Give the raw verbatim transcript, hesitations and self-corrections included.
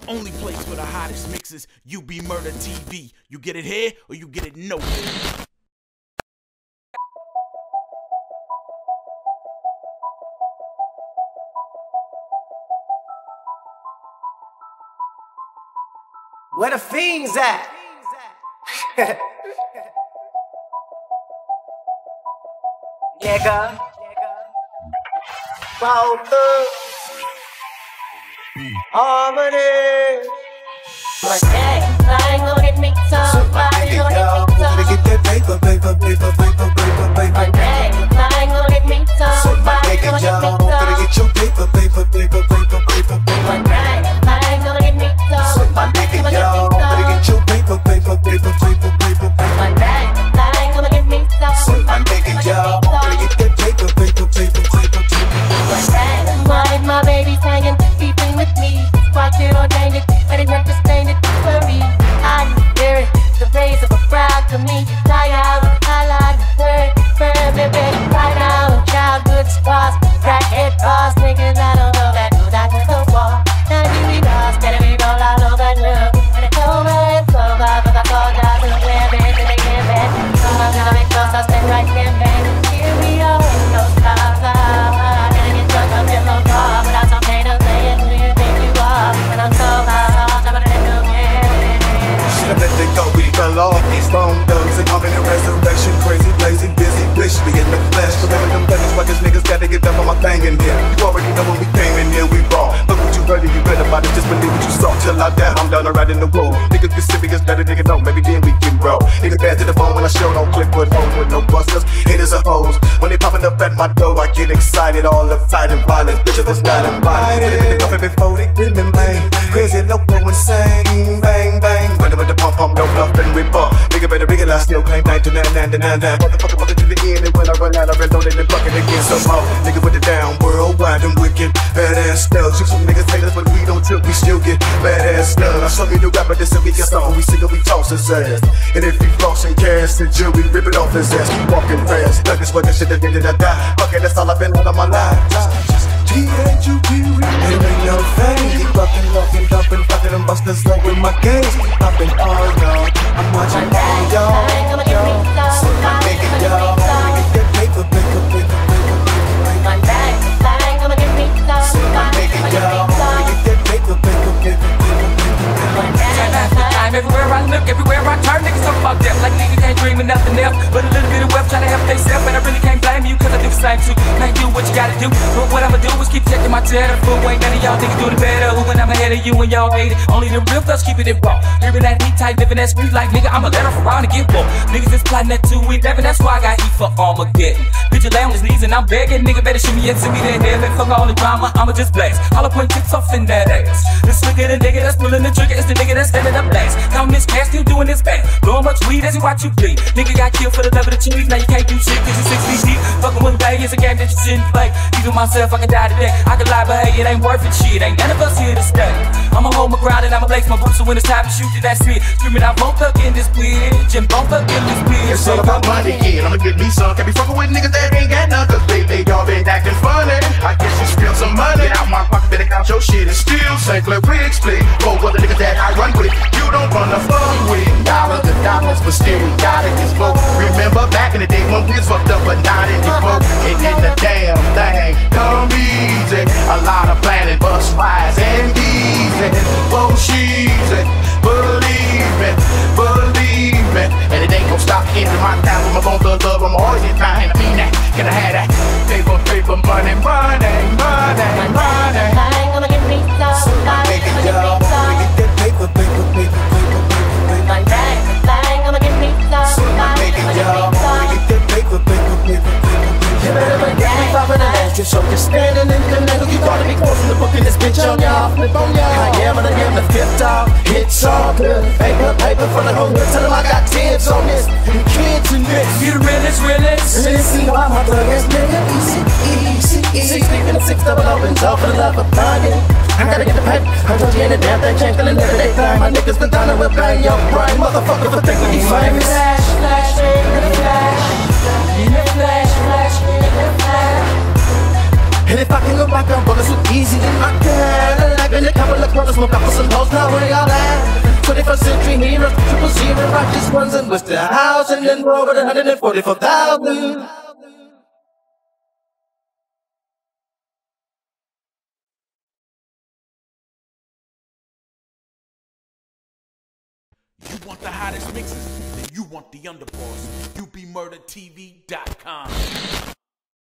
only place for the hottest mixes, UBMurdaTV. You get it here or you get it nowhere. Where the fiends at? Nigga, roll through harmony. One day, flying gon' get me somebody gon' get me some. Get that paper, paper, paper, paper, paper, paper. One day, flying gon' get me somebody gon' get me some. Better get your paper, paper, paper, paper, paper, paper. One day, flying gon' get me somebody gon' get me some. Better get your paper, paper, paper, paper, paper, paper. One day, flying gon' get me somebody gon' get me some. Better get that paper, paper, paper, paper, paper. One day, why is my baby singing, keeping with me? Why you ordained it, but it understand it for me? I hear it, the rays of a brow to me. Fly out with a highlight, third, firm, baby, right now. Childhood scars, crackhead bars, niggas, I don't know that, no, that's the wall. Now you be lost, better be roll all over love. When it's over, it's over, but I fall down to the clear bed, to the clear bed. So I'm gonna make close, I'll stand right there, man. Here we are, no stars, ah. Gonna get drunk up in my car, but I'm okay to say it, who you think you are? When I'm so high, I'm gonna let you Should've let it go, we fell off. Stone thugs and coming in resurrection. Crazy, blazing, busy, bitch, be in the flesh. Remember them buttons, ruckus niggas gotta get up on my thing in here. You already know when we came in here, we raw. Look what you heard and you read about it, just believe what you saw. Till I die, I'm done right in the road. Niggas get serious, better nigga know, maybe then we can roll. Niggas bad to the bone when I show, don't clip with hoes with no busters. Haters are hoes, when they popping up at my door, I get excited. All the fighting violence, bitches was not invited. Up before they did me, man. Crazy, loco, insane, bang, bang. Running with the pump, pump, no bluff, and we bump. Nigga better realize, still claim ninety-nine, ninety-nine, nine. Motherfucker, mother to the end, and when I run out, I reload in the bucket again. Some more, nigga with it down, worldwide and wicked. Badass stuff, shoot some niggas haters, but we don't tilt, we still get badass stuff. I show me the rapper, this will be your song. We sing it, we toss his ass. And if he flossing cash, then Jill, we rip it off his ass. Keep walking fast, like this, what that shit that did I die. Fuck it, that's all I've been on my life. T H U B, it ain't no thing. Keep fucking, walking, dumping, fucking them busters like with my games. Popping all y'all, I'm watching all y'all. So my nigga, y'all, get that paper, paper, paper, paper, paper. One day, flying, I'ma get me some. So my nigga, y'all, get that paper, paper, paper, paper, paper. One day, time after time, everywhere I look, everywhere I turn, niggas talk about death. Like niggas ain't dreaming nothing else but a little bit of wealth, trying to help theyself. And I really can't blame you, cause I do the same too. Now you do what you gotta do, but what I'ma do is keep checking my telephone. Ain't none of y'all niggas doing it better. Who when I'm ahead of you and y'all hate it. Only the real thugs keeping it raw. Living that heat type, living that street life, nigga, I'ma let off around and get woke. Niggas is plotting that two eleven, that's why I got heat for Armageddon. Bitch, lay on his knees and I'm begging, nigga, better shoot me and send me to heaven. Fuck all the drama, I'ma just blast. All I point tips off in that ass. This nigga, the nigga that's pulling the trigger, is the nigga that's standing up last. Counting this cash, still doing this bad. Blowing much weed as you watch you bleed. Nigga got killed for the love of the cheese, now you can't do shit cause you six feet deep. Fucking one day is a game that you shouldn't play. Even myself, I can die today. I can lie, but hey, it ain't worth it, shit. Ain't none of us here to stay. I'ma hold my ground and I'ma lace my boots, so when it's time to shoot it, that's it. Screaming out, both up in this bitch, and both up in this bitch. It's all about money, kid. I'ma get me some. Can't be fucking with niggas that ain't got none, cause lately y'all been acting funny. I guess you spilled some money. Get out my pocket, better count your shit and still Saint Clair wig split. Roll with the niggas that I run with. You don't run the fuck with. Dollars and dollars, but still we gotta get slow. Remember back in the day when we was fucked up, but not anymore. And then the damn thing come easy. A lot of planning, bus rides and easy. Oh, she's it. Believe me, believe me. And it ain't gon' stop into my town. When I'm on the love, I'm always in time. I mean that, can I have that? Paper, paper, money, money, money, money. flying, I'ma get me some. Flying, I'ma get me some. Get that paper, paper, paper, paper, paper. One day, flying, I'ma get me some. So my Flying, nigga, I'ma get me y'all, some. get that paper, paper, paper, paper, You paper. better look at me popping the last so just standing in the middle. You gotta be closing the book in this bitch on y'all. Flip on y'all. I am and I am the fifth dog. It's all good. Paper, paper from the whole world. Tell them I got tens on this. And kids in this. You the realest, realest. And then see why my thug ass nigga. Easy, easy, easy. Six deep in the six double opens all for the love of money. I gotta get the paper. I told you in the damn thing. Change till another day time. My niggas been down and we'll bang your brain. Motherfucker for thinking you famous. Flash, flash, in the flash. In the flash, flash, in the flash. And if I can go back, I'm rolling so easy in my Cadillac. And a couple of brothers smoke up with some hoes, now where y'all at? twenty-first century heroes, triple zero, righteous ones, and what's the house? And then over the one hundred forty-four thousand. You want the hottest mixes? Then you want the underboss. U B Murda T V dot com.